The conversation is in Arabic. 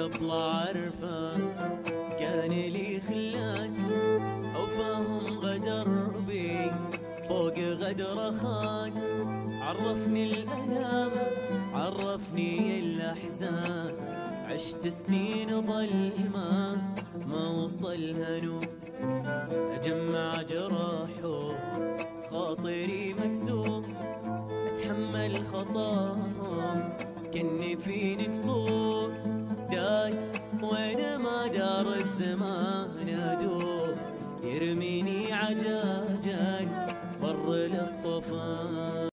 قبل عرفه كان لي خلان أوفاهم غدر بي فوق غدر خان. عرفني الألم عرفني الأحزان، عشت سنين ظلمة ما وصلها نور. أجمع جراحه خاطري مكسور، أتحمل خطاهم كني فيني قصور. داي وين ما دار الزمان أدور، يرميني عجاجاي بر الطوفان.